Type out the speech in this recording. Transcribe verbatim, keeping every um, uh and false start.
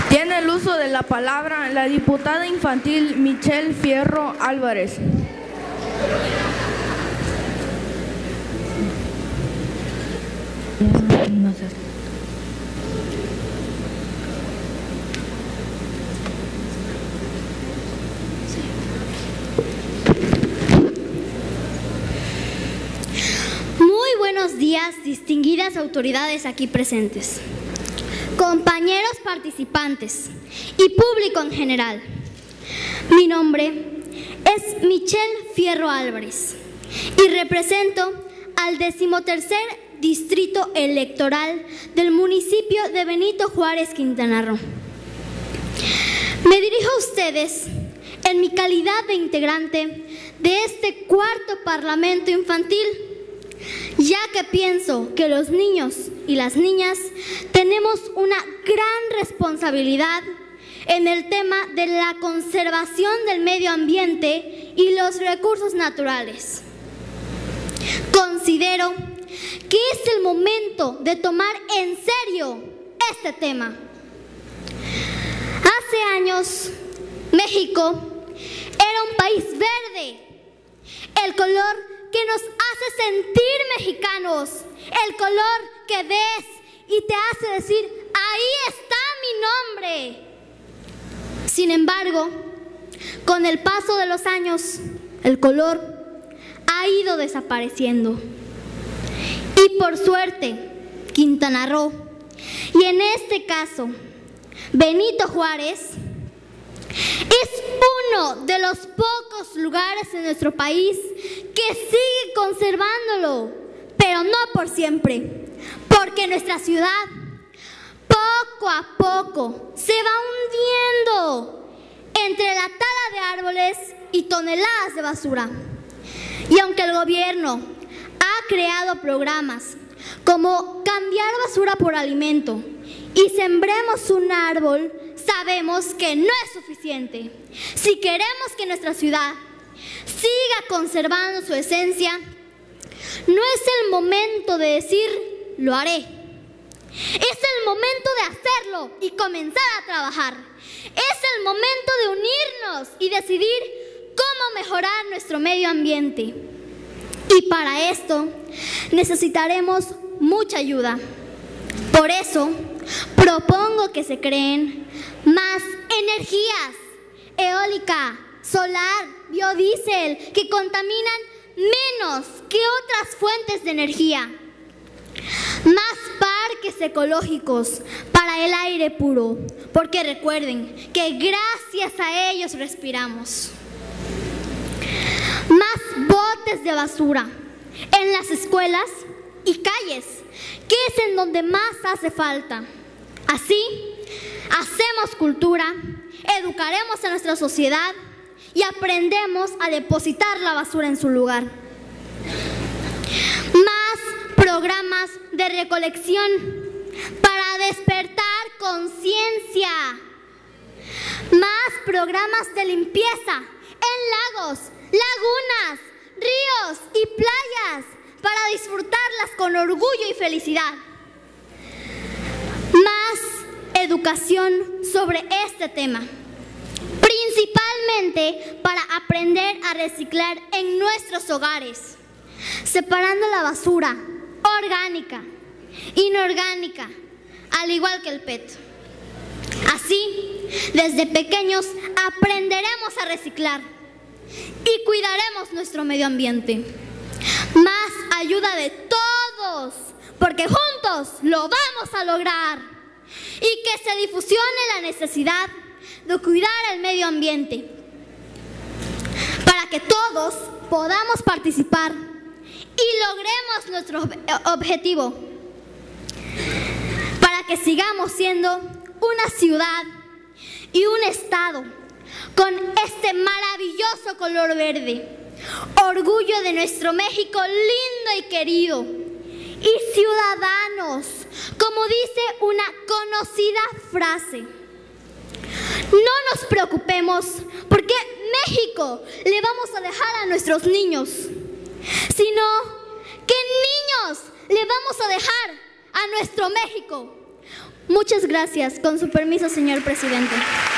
Tiene el uso de la palabra la diputada infantil Michelle Fierro Álvarez. No sé. Muy buenos días, distinguidas autoridades aquí presentes, compañeros participantes y público en general. Mi nombre es Michelle Fierro Álvarez y represento al decimotercer Distrito Electoral del municipio de Benito Juárez, Quintana Roo. Me dirijo a ustedes en mi calidad de integrante de este cuarto Parlamento Infantil, ya que pienso que los niños y las niñas tenemos una gran responsabilidad en el tema de la conservación del medio ambiente y los recursos naturales. Considero que es el momento de tomar en serio este tema. Hace años, México era un país verde, el color que nos hace sentir mexicanos, el color que ves y te hace decir, ahí está mi nombre. Sin embargo, con el paso de los años, el color ha ido desapareciendo. Y por suerte, Quintana Roo, y en este caso, Benito Juárez, es uno de los pocos lugares en nuestro país que sigue conservándolo, pero no por siempre, porque nuestra ciudad poco a poco se va hundiendo entre la tala de árboles y toneladas de basura. Y aunque el gobierno ha creado programas como cambiar basura por alimento y sembremos un árbol, sabemos que no es suficiente. Si queremos que nuestra ciudad siga conservando su esencia, no es el momento de decir, lo haré. Es el momento de hacerlo y comenzar a trabajar. Es el momento de unirnos y decidir cómo mejorar nuestro medio ambiente. Y para esto necesitaremos mucha ayuda. Por eso propongo que se creen más energías, eólica, solar, biodiesel, que contaminan menos que otras fuentes de energía. Más parques ecológicos para el aire puro, porque recuerden que gracias a ellos respiramos. Más botes de basura en las escuelas y calles, que es en donde más hace falta. Así, hacemos cultura, educaremos a nuestra sociedad y aprendemos a depositar la basura en su lugar. Más programas de recolección para despertar conciencia. Más programas de limpieza en lagos, lagunas, ríos y playas para disfrutarlas con orgullo y felicidad. Más educación sobre este tema, principalmente para aprender a reciclar en nuestros hogares, separando la basura orgánica, inorgánica, al igual que el P E T. Así, desde pequeños aprenderemos a reciclar y cuidaremos nuestro medio ambiente. Más ayuda de todos, porque juntos lo vamos a lograr. Y que se difusione la necesidad de cuidar el medio ambiente, para que todos podamos participar y logremos nuestro objetivo, para que sigamos siendo una ciudad y un estado con este maravilloso color verde, orgullo de nuestro México lindo y querido, y ciudadanos, como dice una conocida frase, no nos preocupemos porque México le vamos a dejar a nuestros niños, sino que niños le vamos a dejar a nuestro México, Muchas gracias. Con su permiso, señor presidente.